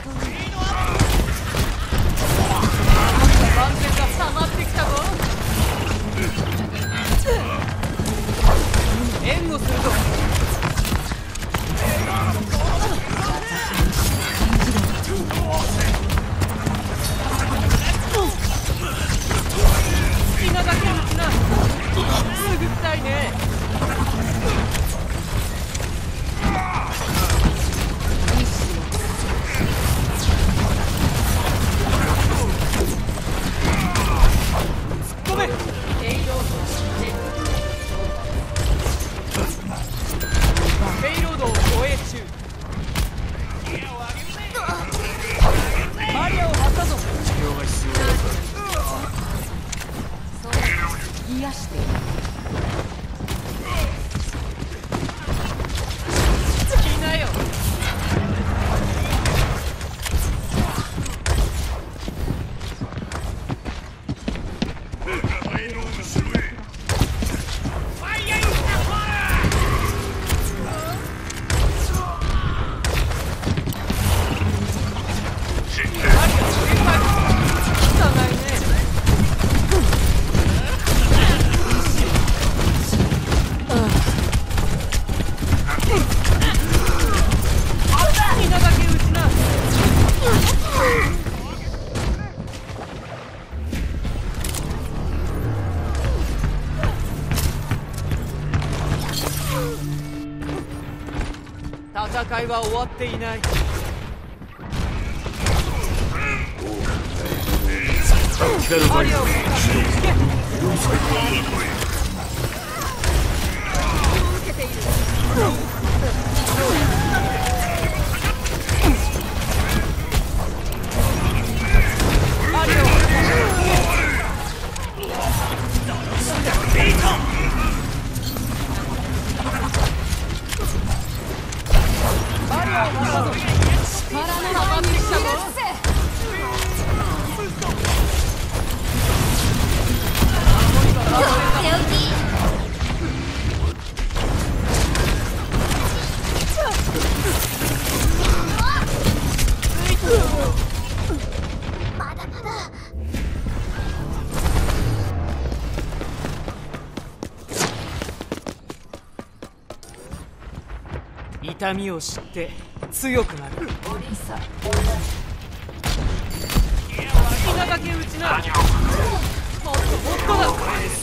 万全が迫ってきたぞ。援護するぞ。好きなだけ打ちな。すぐ来たいね。戦いは終わっていない。マリアを受けている。マリアを痛みを知って強くなる。好きなだけ打ちな。もっともっとだ。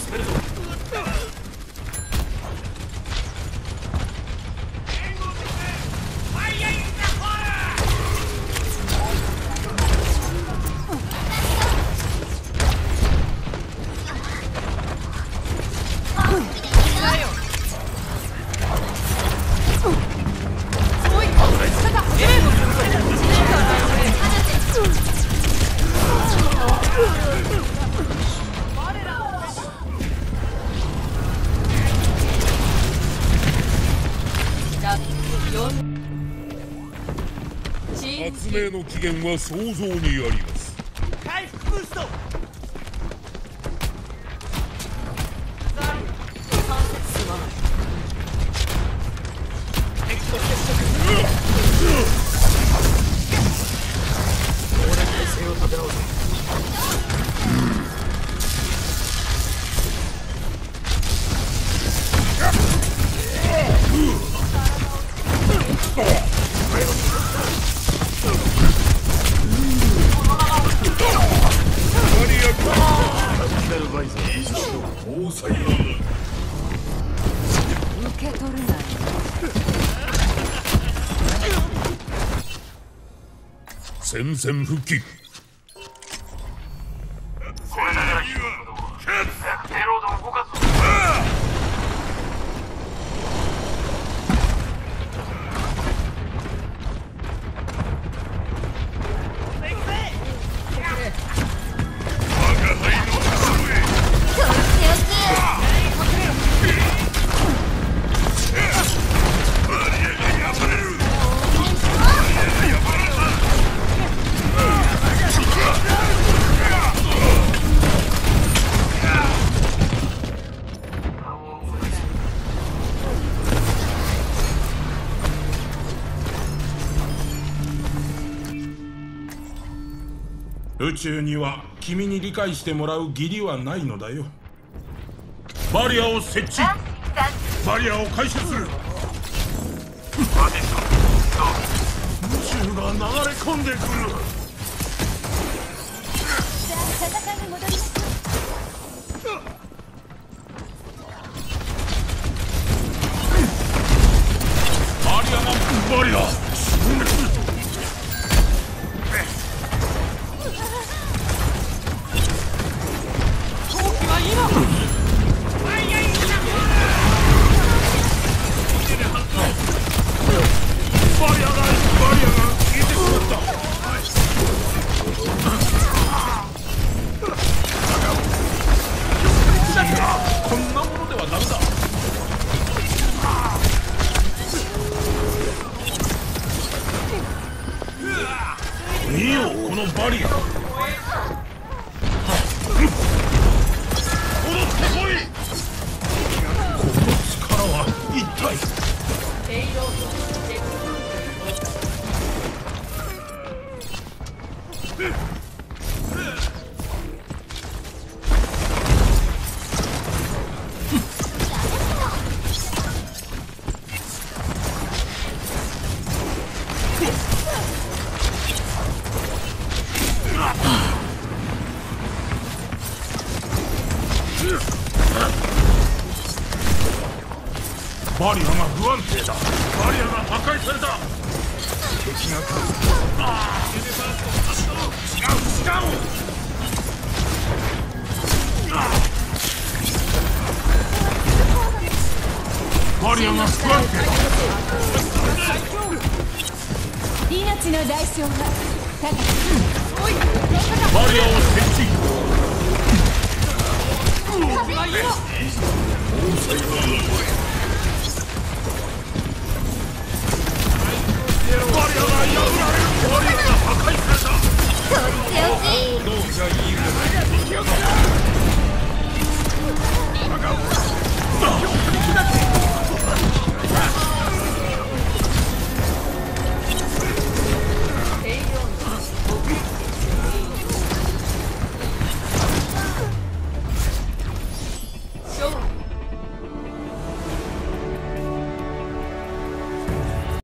発明の起源は想像にあります。 回復ブースト。 すまない。敵と接触。俺体勢を立て直す。 受け取るな。 戦線復帰。 宇宙には君に理解してもらう義理はないのだよ。バリアを設置。バリアを回収する。宇宙が流れ込んでくる。 戦いに戻ります。 バリア消滅。 闘気は今。 バリアが消えてしまった。こんなものではダメだ。見よこのバリア。戻ってこい。この力は一体。バリアが不安定だ。バリアが破壊された。敵が来る。違う。バリアが不安定だ。 命の代償は高く。 バリアを設置。バリアが破ら